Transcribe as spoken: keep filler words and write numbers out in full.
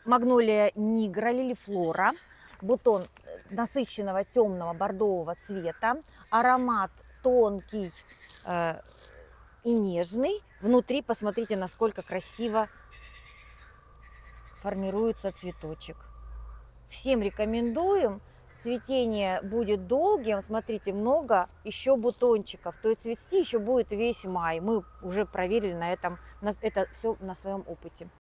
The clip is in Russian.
Магнолия нигра, лилифлора. Бутон насыщенного темного бордового цвета. Аромат тонкий э, и нежный. Внутри посмотрите, насколько красиво формируется цветочек. Всем рекомендуем. Цветение будет долгим. Смотрите, много еще бутончиков. То есть цвести еще будет весь май. Мы уже проверили на этом, это все на своем опыте.